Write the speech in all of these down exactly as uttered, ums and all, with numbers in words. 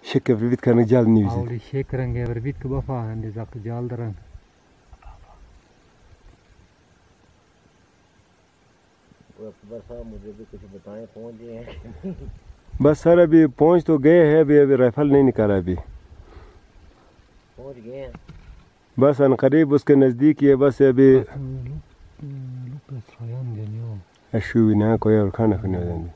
Şeker verbit kanı jal ni bizi. Avli şekerenge verbit ke bafa hande zak jal daran. बस आप मुझे भी कुछ बताएं पहुंच गए हैं बस सर अभी पहुंच तो गए हैं अभी अभी राइफल नहीं निकाला अभी पहुंच गए हैं बस अन करीब उसके नज़दीक ही है बस अभी अशु ना कोई और खाना खाने वाले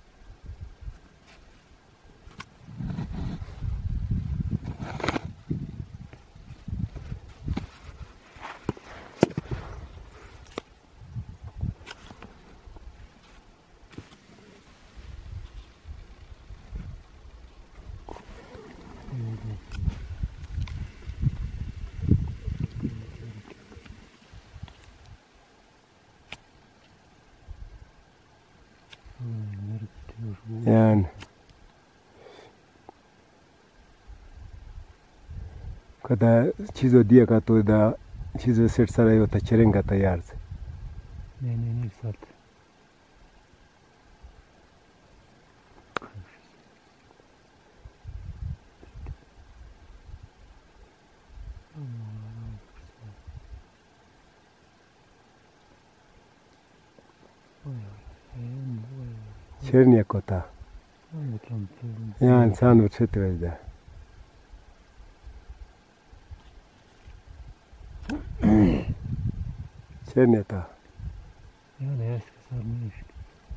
yani kada चीज़ों दिया का तो दा चीज़ों सेट सारा ये होता चलेगा तैयार से नहीं नहीं नहीं साथ Черния кота. Я инсан учит везде. Черния та. Я не ясно сам не.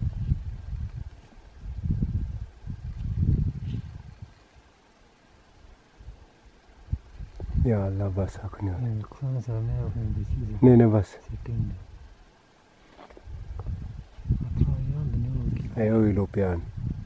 Ya Allah bas akını. Yani kısana sana ne yapayım diyeceğim. Ne ne bas. Setting. Atrayan da ne oldu? Ayo ilopian.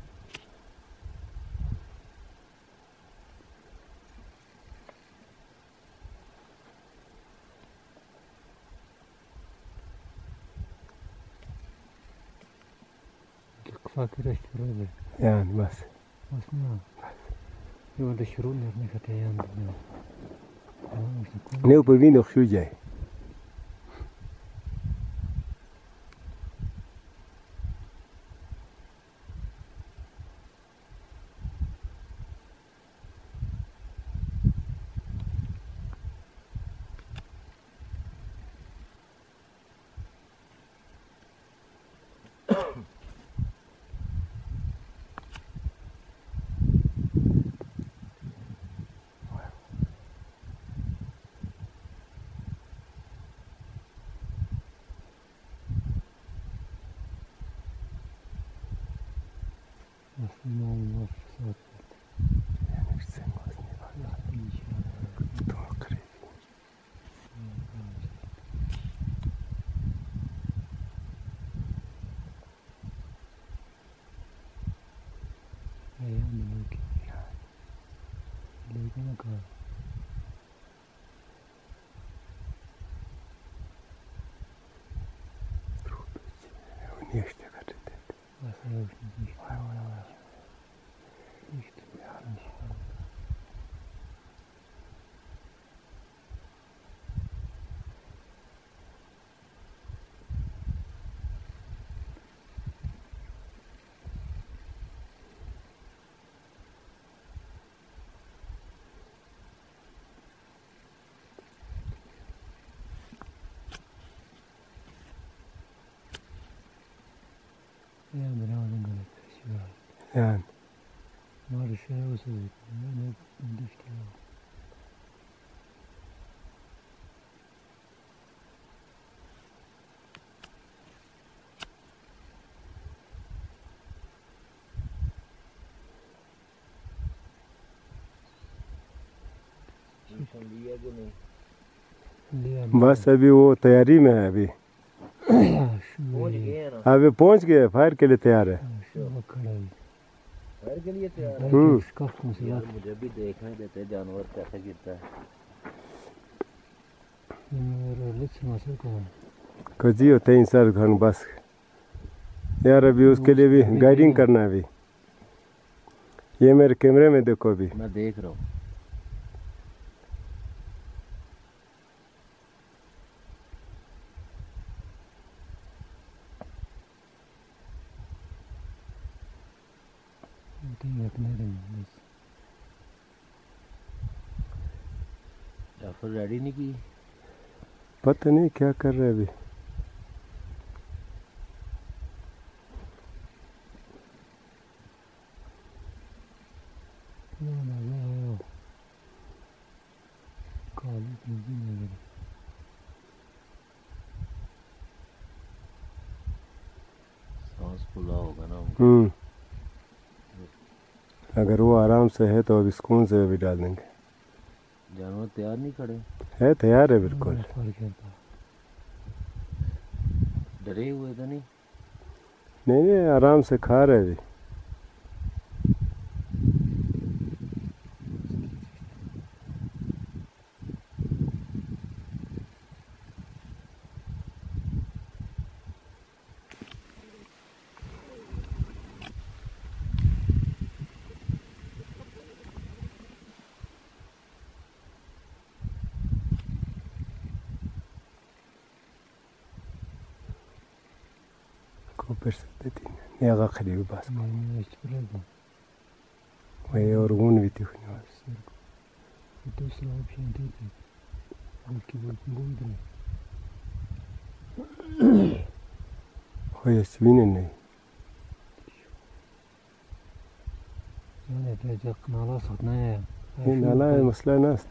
Fakir işte Yani bas. Bas ne? Yo da şurun ne katayan da ne. Ne upevino xujay. Основном вот Я не chcę was nie walać. To krew. А я не могу. Легко как. Трубить. Не что говорит. Осторожно, не Ой-ой-ой. Nicht, ja, nicht. Ja, genau, dann kann ich das. Yani. Maalesef olsa ne düştü. बस अभी वो तैयारी में है अभी अभी पहुंच गए फायर के लिए तैयार है फायर के लिए तैयार है हम्म मुझे भी देखने देते जानवर कैसे गिरता है कजी होते हैं सर घर बस यार अभी उसके लिए भी गाइडिंग करना है अभी ये मेरे कैमरे में देखो अभी मैं देख रहा हूँ या फिर रेडी नहीं की? पता नहीं क्या कर रहे अभी। सांस फूला होगा ना। हम्म अगर वो आराम से है तो अभी सुकून से भी डाल देंगे। जानवर तैयार नहीं खड़े? है तैयार है बिल्कुल। डरे हुए तो नहीं? नहीं नहीं आराम से खा रहे अभी। برسدتين يا غاخلي وباس ويورغون بيتيخني هو يسوين الني يعني تجاك نالا صوتنا هنا لا مسلا ناس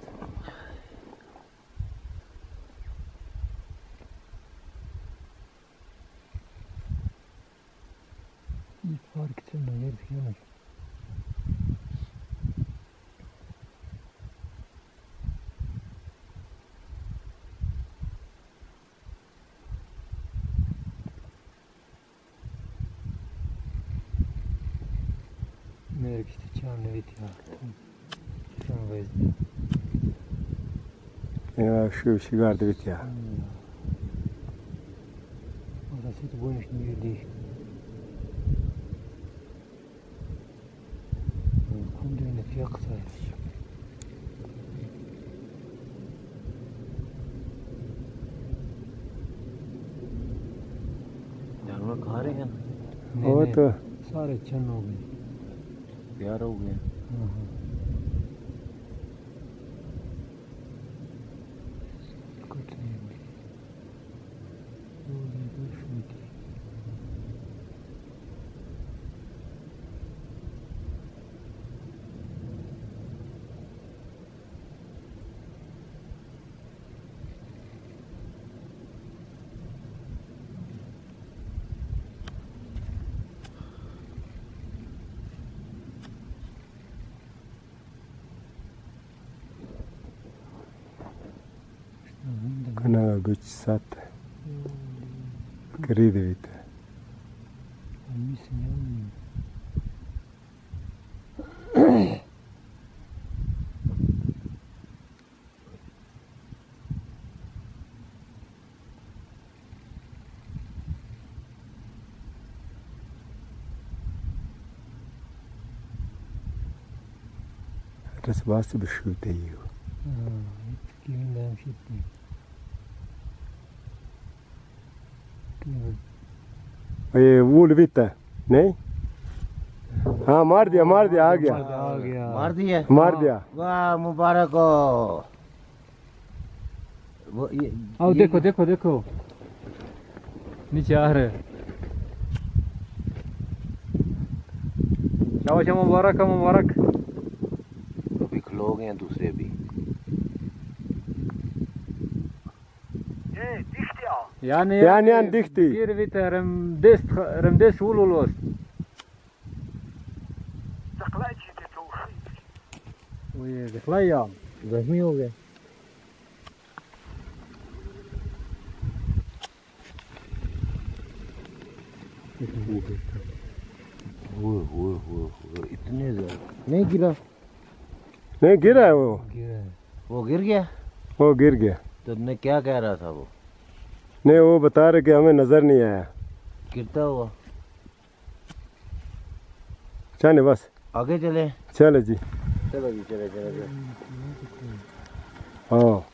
fark etsin ne yer diyemez. Merak işte çağını bitiyor. Tamam vezdi. Ya şu şey vardı bitiyor. Orası da bu işin bir değil. يقصر जानवर खा रहे हैं? वो तो सारे चन्न हो गए, तैयार हो गए। كنا قلت سات قريب بيته بس بس بشوته يو اه يتكلم ده مشيتني ये वूल बीता नहीं हाँ मार दिया मार दिया आ गया आ गया मार दिया मार दिया वाह मुबारक हो। वो ये आओ देखो देखो देखो नीचे आ रहे शाबाश मुबारक मुबारक। अभी खलो गए हैं दूसरे भी। يعني يعني يعني ديختي كير فيتا رم ديست رم ديست ولو لوس تقلعت شي توفي وي دخليا जख्मी हो गए। वो वो वो इतने ज्यादा नहीं गिरा? नहीं गिरा है वो वो गिर गया। वो गिर गया। तो मैं क्या कह रहा था वो? नहीं वो बता रहे कि हमें नजर नहीं आया गिरता हुआ। चले बस आगे चले। चलो जी चलो जी चले चले चले। हाँ